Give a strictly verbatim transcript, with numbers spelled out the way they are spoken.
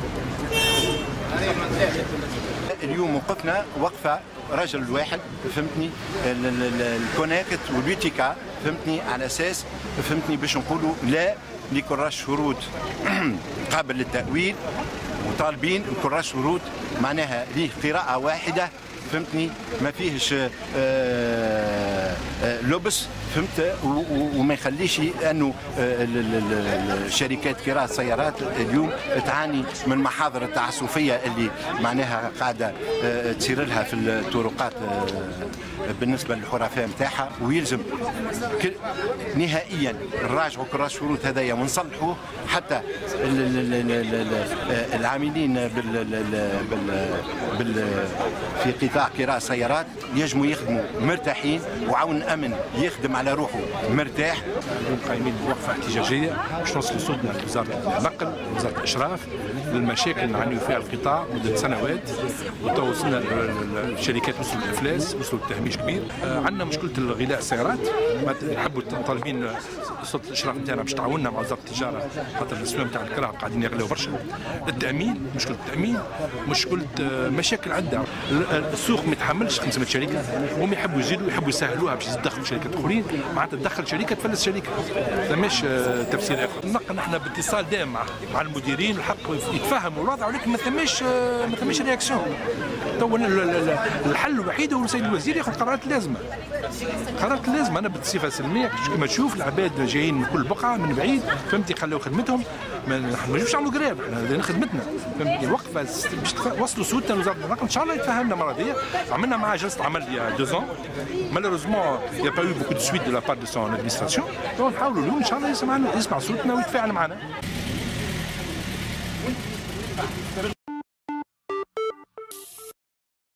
اليوم وقفنا وقفه رجل واحد فهمتني، الكونكت والبيتيكا فهمتني، على اساس فهمتني باش نقولوا لا لكل شروط قابل للتأويل، وطالبين كل شروط معناها ليه قراءة واحدة فهمتني، ما فيهش آآ آآ لبس فهمت، وما يخليش انه شركات كراء السيارات اليوم تعاني من محاضر التعسفيه اللي معناها قاعده تصير لها في الطرقات بالنسبه للحرفاء نتاعها، ويلزم نهائيا نراجعوا كل الشروط هذايا ونصلحوه حتى العاملين بال بال في قطاع كراء السيارات يجموا يخدموا مرتاحين، وعون امن يخدم على روحه مرتاح. اليوم قايمين بوقفه احتجاجيه باش نوصلوا صوتنا لوزاره النقل ووزاره الاشراف للمشاكل اللي نعانيو فيها القطاع مده سنوات، وتو وصلنا الشركات وصلوا للافلاس، وصلوا لتهميش كبير. عندنا مشكله الغلاء السيارات، نحبوا طالبين سلطه الاشراف نتاعنا باش تعاوننا مع وزاره التجاره، خاطر الاسواق نتاع الكراء قاعدين يغلوا برشا. التامين، مشكله التامين، مشكله مشاكل عندها. السوق ما يتحملش خمسمائة شركه، هم يحبوا يزيدوا، يحبوا يسهلوها باش يدخلوا شركات اخرين، معناتها تدخل شركه تفلس شركه، فماش تفسير اخر. نبقى نحن باتصال دائم مع مع المديرين، الحق يتفهموا الوضع، ولكن ما ثماش ما ثماش رياكسيون. تو الحل الوحيد هو السيد الوزير ياخذ قرارات اللازمه. قرارات اللازمه انا بصفه سلميه كما تشوف العباد جايين من كل بقعه من بعيد فهمتي، خلوا خدمتهم، ما نجموش نعملوا قراب، احنا خدمتنا فهمتي. الوقفه باش وصلوا صوتنا لوزاره النقل، ان شاء الله يتفهمنا المره دي. عملنا معاه جلسه عمل يا دو زون، مالوريزمون يا با يو بوكو دو سويت دو لا بار دو سون ادمنستراسيون، دونك نحاولوا اليوم ان شاء الله يسمعنا، يسمع صوتنا ويتفاعل معنا.